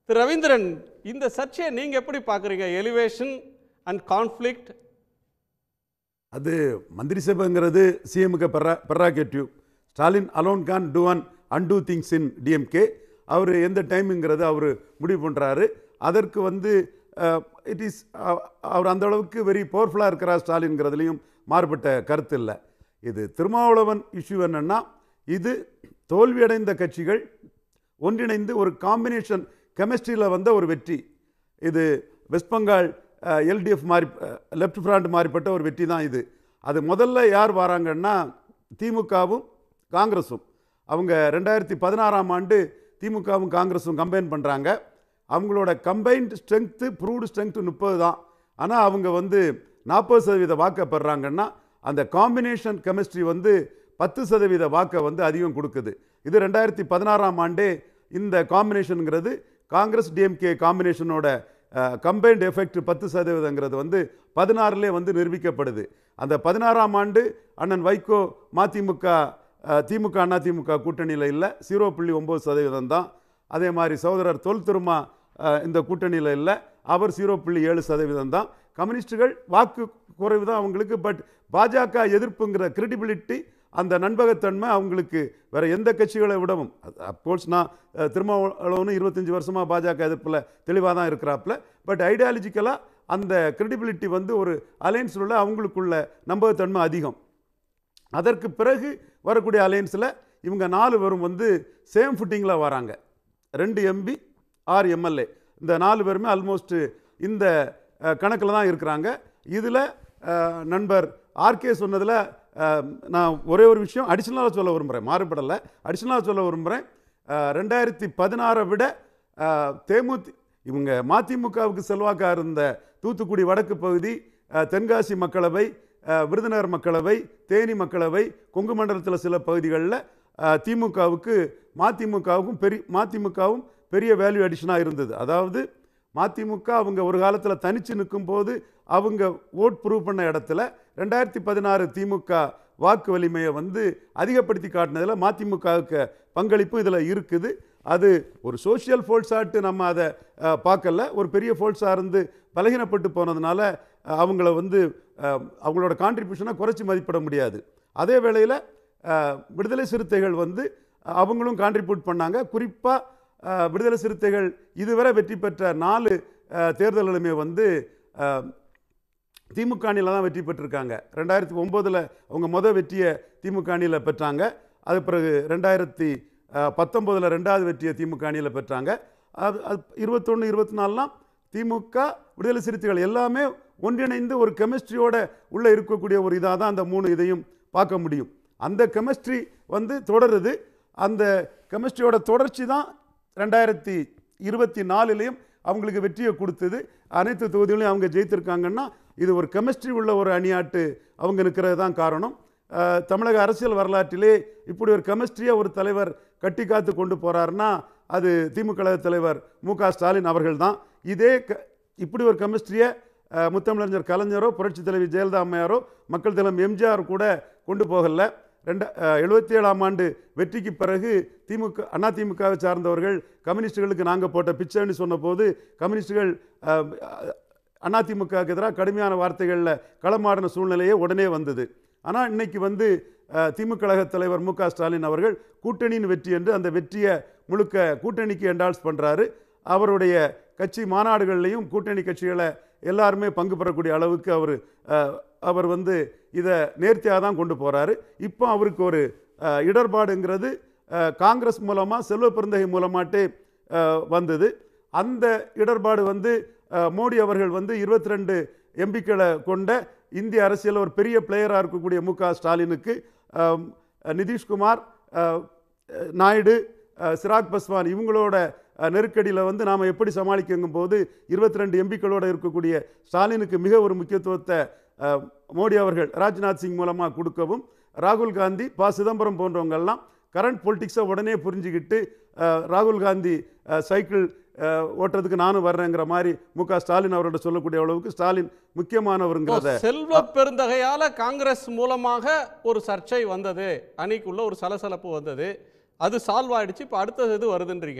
திரு ரவீந்திரன், இந்த சர்ச்சையை நீங்க எப்படி பார்க்குறீங்க? Elevation and conflict. அது மந்திரி சபைங்கிறது சிஎம்க்கு prerogative. Stalin alone can do and undo things in DMK. அவர் எந்த டைமுங்கிறத அவர் முடிவு பண்ணுறாரு. அதற்கு இட் இஸ் அவர் அந்த அளவுக்கு வெரி பவர்ஃபுல்லாக இருக்கிறார் ஸ்டாலின்ங்கிறதுலையும் மாறுபட்ட கருத்து இல்லை. இது திருமாவளவன் இஷ்யூ என்னென்னா, இது தோல்வியடைந்த கட்சிகள் ஒன்றிணைந்து ஒரு காம்பினேஷன் கெமிஸ்ட்ரியில் வந்த ஒரு வெற்றி. இது வெஸ்ட் பெங்கால் எல்டிஎஃப் மாறி லெஃப்ட் ஃப்ரண்ட் மாறிப்பட்ட ஒரு வெற்றி தான் இது. அது முதல்ல யார் வராங்கன்னா திமுகவும் காங்கிரஸும். அவங்க 2016ஆம் ஆண்டு திமுகவும் காங்கிரஸும் கம்பைன் பண்ணுறாங்க. அவங்களோட கம்பைன்டு ஸ்ட்ரென்த்து ப்ரூவ்டு ஸ்ட்ரென்த்து 30 தான். ஆனால் அவங்க 40% வாக்கை பெறாங்கன்னா அந்த காம்பினேஷன் கெமிஸ்ட்ரி 10% வாக்கை அதிகம் கொடுக்குது. இது 2016ஆம் ஆண்டே இந்த காம்பினேஷனுங்கிறது காங்கிரஸ் டிஎம்கே காம்பினேஷனோட கம்பைன்டு எஃபெக்ட் 10%ங்கிறது 16லே நிரூபிக்கப்படுது. அந்த 16ஆம் ஆண்டு அண்ணன் வைகோ திமுக அதிமுக கூட்டணியில் இல்லை, 0.9% தான். அதே மாதிரி சகோதரர் தொல் திருமா இந்த கூட்டணியில் இல்லை, அவர் 0.7% தான். கம்யூனிஸ்டுகள் வாக்கு குறைவு தான் அவங்களுக்கு. பட் பாஜக எதிர்ப்புங்கிற கிரெடிபிலிட்டி, அந்த நண்பகத்தன்மை அவங்களுக்கு வேற எந்த கட்சிகளை விடவும். அப்கோர்ஸ் நான் திருமாவளவன் 25 வருஷமாக பாஜக எதிர்ப்பில் தெளிவாக தான் இருக்கிறாப்புல. பட் ஐடியாலஜிக்கலாக அந்த கிரெடிபிலிட்டி ஒரு அலையன்ஸில் உள்ள அவங்களுக்குள்ள நம்பகத்தன்மை அதிகம். அதற்கு பிறகு வரக்கூடிய அலையன்ஸில் இவங்க 4 பேரும் சேம் ஃபுட்டிங்கில் வராங்க. 2 எம்பி 6 எம்எல்ஏ, இந்த 4 பேருமே ஆல்மோஸ்ட் இந்த கணக்கில் தான் இருக்கிறாங்க. இதில் நண்பர் ஆர்கே சொன்னதில் நான் ஒரே ஒரு விஷயம் அடிஷ்னலாக சொல்ல விரும்புகிறேன், மாறுபடலை, அடிஷ்னலாக சொல்ல விரும்புகிறேன். 2016 விட இவங்க மதிமுகவுக்கு செல்வாக்காக இருந்த தூத்துக்குடி வடக்கு பகுதி, தென்காசி மக்களவை, விருதுநகர் மக்களவை, தேனி மக்களவை, கொங்கு மண்டலத்தில் சில பகுதிகளில் மதிமுகவும் பெரிய வேல்யூ அடிஷனாக இருந்தது. அதாவது மதிமுக அவங்க ஒரு காலத்தில் தனித்து நிற்கும்போது அவங்க ஓட் ப்ரூவ் பண்ண இடத்துல 2016 திமுக வாக்கு வலிமையை அதிகப்படுத்தி காட்டினதில் மதிமுகவுக்கு பங்களிப்பு இதில் இருக்குது. அது ஒரு சோஷியல் ஃபோல்ஸாட்டு நம்ம அதை பார்க்கல, ஒரு பெரிய ஃபோல்ஸாக இருந்து பலகீனப்பட்டு போனதுனால அவங்கள அவங்களோட கான்ட்ரிபியூஷனை குறைச்சி மதிப்பிட முடியாது. அதே வேளையில் விடுதலை சிறுத்தைகள் அவங்களும் கான்ட்ரிபியூட் பண்ணாங்க. குறிப்பாக விடுதலை சிறுத்தைகள் இதுவரை வெற்றி பெற்ற 4 தேர்தல்களுமே திமுக அணியில் தான் வெற்றி பெற்றிருக்காங்க. 2009 அவங்க வெற்றியை திமுக அணியில் பெற்றாங்க. அது பிறகு 2019 2வது வெற்றியை திமுக அணியில் பெற்றாங்க. அது 21, 24லாம் திமுக விடுதலை சிறுத்தைகள் எல்லாமே ஒன்றிணைந்து ஒரு கெமிஸ்ட்ரியோட உள்ளே இருக்கக்கூடிய ஒரு இதாக தான் அந்த 3 இதையும் பார்க்க முடியும். அந்த கெமிஸ்ட்ரி தொடருது. அந்த கெமிஸ்ட்ரியோட தொடர்ச்சி தான் 2024லேயும் அவங்களுக்கு வெற்றியை கொடுத்தது. அனைத்து தொகுதிகளையும் அவங்க ஜெயித்திருக்காங்கன்னா இது ஒரு கெமிஸ்ட்ரி உள்ள ஒரு அணியாட்டு அவங்க இருக்கிறது தான் காரணம். தமிழக அரசியல் வரலாற்றிலே இப்படி ஒரு கெமிஸ்ட்ரியை ஒரு தலைவர் கட்டி காத்து கொண்டு போகிறாருன்னா அது திமுக தலைவர் மு.க. ஸ்டாலின் அவர்கள் தான். இப்படி ஒரு கெமிஸ்ட்ரியை முத்தமிழறிஞர் கலைஞரோ, புரட்சி தலைவி ஜெயலலிதா அம்மையாரோ, மக்கள் தலைவர் எம்ஜிஆர் கூட கொண்டு போகல. 77ஆம் ஆண்டு வெற்றிக்கு பிறகு அதிமுகவை சார்ந்தவர்கள் கம்யூனிஸ்டுகளுக்கு நாங்கள் போட்ட பிச்சைன்னு சொன்ன போது கம்யூனிஸ்டுகள் அதிமுகவுக்கு எதிராக கடுமையான வார்த்தைகளில் களமாடின சூழ்நிலையே உடனே வந்தது. ஆனால் இன்னைக்கு திமுக கழக தலைவர் மு.க. ஸ்டாலின் அவர்கள் கூட்டணியின் வெற்றி என்று அந்த வெற்றியை முழுக்க கூட்டணிக்கு என்டால்ஸ் பண்ணுறாரு. அவருடைய கட்சி மாநாடுகள்லையும் கூட்டணி கட்சிகளை எல்லாருமே பங்கு பெறக்கூடிய அளவுக்கு அவர் இதை நேர்த்தியாக தான் கொண்டு போகிறாரு. இப்போ அவருக்கு ஒரு இடர்பாடுங்கிறது காங்கிரஸ் மூலமாக செல்வ பெருந்தகை மூலமாட்டே வந்தது. அந்த இடர்பாடு மோடி அவர்கள் 22 எம்பிக்களை கொண்ட இந்திய அரசியல் ஒரு பெரிய பிளேயராக இருக்கக்கூடிய மு.க. ஸ்டாலினுக்கு நிதிஷ்குமார், நாயுடு, சிராக் பஸ்வான் இவங்களோட நெருக்கடியில் நாம் எப்படி சமாளிக்குங்கும் போது 22 எம்பிக்களோடு இருக்கக்கூடிய ஸ்டாலினுக்கு மிக ஒரு முக்கியத்துவத்தை மோடி அவர்கள் ராஜ்நாத் சிங் மூலமாக கொடுக்கவும், ராகுல் காந்தி, சிதம்பரம் போன்றவங்கெல்லாம் கரண்ட் பொலிட்டிக்ஸை உடனே புரிஞ்சுக்கிட்டு ராகுல் காந்தி சைக்கிள் ஓட்டுறதுக்கு நானும் வர்றேங்கிற மாதிரி மு.க. ஸ்டாலின் அவரோட சொல்லக்கூடிய அளவுக்கு ஸ்டாலின் முக்கியமானவருங்கிறத. செல்வ பெருந்தகையால காங்கிரஸ் மூலமாக ஒரு சர்ச்சை வந்தது, அணிக்குள்ள ஒரு சலசலப்பு வந்தது, அது சால்வ் ஆயிடுச்சு. இப்போ அடுத்தது வருதுன்றீங்க.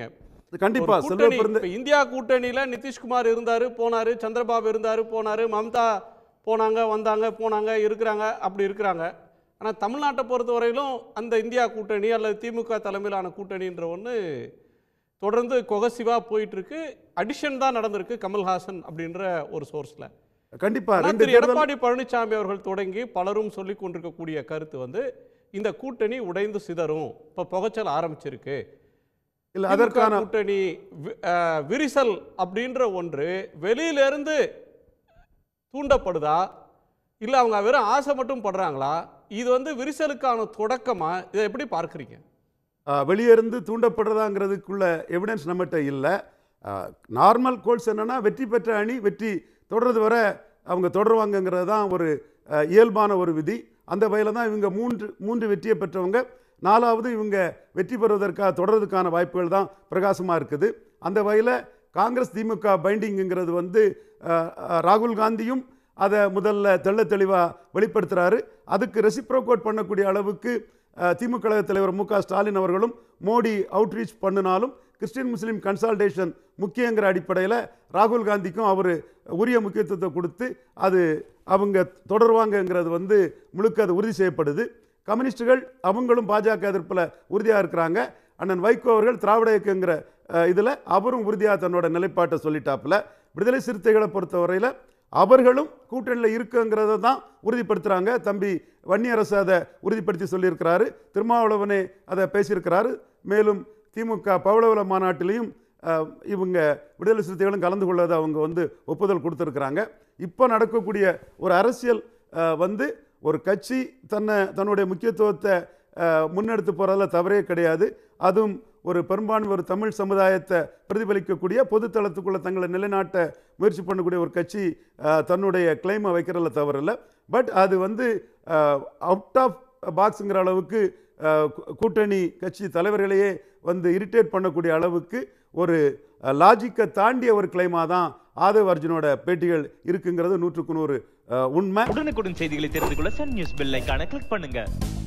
கண்டிப்பா ஒரு செல்வ கூட்டணி, பெருந்த இப்ப இந்தியா கூட்டணியில நிதிஷ்குமார் இருந்தாரு போனாரு, சந்திரபாபு இருந்தாரு போனாரு, மம்தா போனாங்க வந்தாங்க போனாங்க இருக்கிறாங்க அப்படி இருக்கிறாங்க. ஆனா தமிழ்நாட்டை பொறுத்தவரையிலும் அந்த இந்தியா கூட்டணி அல்லது திமுக தலைமையிலான கூட்டணின்ற ஒன்று தொடர்ந்து கொகசிவா போயிட்டு இருக்கு. அடிஷன் தான் நடந்திருக்கு கமல்ஹாசன் அப்படின்ற ஒரு சோர்ஸ்ல. கண்டிப்பா ஆனா ரெண்டு திரு தேர்தல் எடப்பாடி பழனிசாமி அவர்கள் தொடங்கி பலரும் சொல்லிக் கொண்டிருக்கக்கூடிய கருத்து வந்து இந்த கூட்டணி உடைந்து சிதறும், இப்ப புகைச்சல் ஆரம்பிச்சிருக்கு, இல்ல திமுக அதற்கான கூட்டணி விரிசல் அப்படின்ற ஒன்று வெளியிலிருந்து தூண்டப்படுதா இல்ல அவங்க வெறும் ஆசை மட்டும் படுறாங்களா? இது வந்து விரிசலுக்கான தொடக்கமா? இதை எப்படி பார்க்குறீங்க? வெளியே இருந்து தூண்டப்படுறதாங்கிறதுக்குள்ள எவிடன்ஸ் நம்மகிட்ட இல்லை. நார்மல் கோல்ஸ் என்னன்னா வெற்றி பெற்ற அணி வெற்றி தொடர்றது வரை அவங்க தொடருவாங்கங்கிறது தான் ஒரு இயல்பான ஒரு விதி. அந்த வகையில் தான் இவங்க மூன்று வெற்றியை பெற்றவங்க. நாலாவது இவங்க வெற்றி பெறுவதற்காக தொடர்றதுக்கான வாய்ப்புகள் தான் பிரகாசமாக இருக்குது. அந்த வகையில் காங்கிரஸ் திமுக பைண்டிங்குங்கிறது வந்து ராகுல் காந்தியும் அதை முதல்ல தெள்ள தெளிவாக வெளிப்படுத்துகிறாரு. அதுக்கு ரெசிப்ரோகோட் பண்ணக்கூடிய அளவுக்கு திமுக கழக தலைவர் மு க ஸ்டாலின் அவர்களும் மோடி அவுட்ரீச் பண்ணினாலும் கிறிஸ்டின் முஸ்லீம் கன்சால்டேஷன் முக்கியங்கிற அடிப்படையில் ராகுல் காந்திக்கும் அவர் உரிய முக்கியத்துவத்தை கொடுத்து அது அவங்க தொடருவாங்கங்கிறது வந்து முழுக்க அது உறுதி செய்யப்படுது. கம்யூனிஸ்டுகள் அவங்களும் பாஜக எதிர்ப்பில் உறுதியாக இருக்கிறாங்க. அண்ணன் வைகோ அவர்கள் திராவிட இயக்கங்கிற இதில் அவரும் உறுதியாக தன்னோட நிலைப்பாட்டை சொல்லிட்டாப்புல. விடுதலை சிறுத்தைகளை பொறுத்தவரையில் அவர்களும் கூட்டணியில் இருக்குங்கிறத தான் உறுதிப்படுத்துகிறாங்க. தம்பி வன்னியரசு அதை உறுதிப்படுத்தி சொல்லியிருக்கிறாரு. திருமாவளவனே அதை பேசியிருக்கிறாரு. மேலும் திமுக பவளவள மாநாட்டிலையும் இவங்க விடுதலை சிறுத்தைகளும் கலந்து கொள்ளதை அவங்க வந்து ஒப்புதல் கொடுத்துருக்குறாங்க. இப்போ நடக்கக்கூடிய ஒரு அரசியல் வந்து ஒரு கட்சி தன்னுடைய முக்கியத்துவத்தை முன்னெடுத்து போகிறதுல தவறே கிடையாது. அதுவும் ஒரு பெரும்பான்மை ஒரு தமிழ் சமுதாயத்தை பிரதிபலிக்கக்கூடிய பொதுத்தளத்துக்குள்ளே தங்களை நிலைநாட்ட முயற்சி பண்ணக்கூடிய ஒரு கட்சி தன்னுடைய கிளைமை வைக்கிறதுல தவறில்லை. பட் அது வந்து அவுட் ஆஃப் பாக்ஸுங்கிற அளவுக்கு கூட்டணி கட்சி தலைவர்களையே வந்து இரிட்டேட் பண்ணக்கூடிய அளவுக்கு ஒரு லாஜிக்கை தாண்டிய ஒரு கிளைமாக தான் ஆதவ் அர்ஜுனோட பேட்டிகள் இருக்குங்கிறது 100% உண்மை. உடனுக்குடன் செய்திகளை தெரிந்து கொள்ள சன் நியூஸ் பெல் ஐகானை கிளிக் பண்ணுங்க.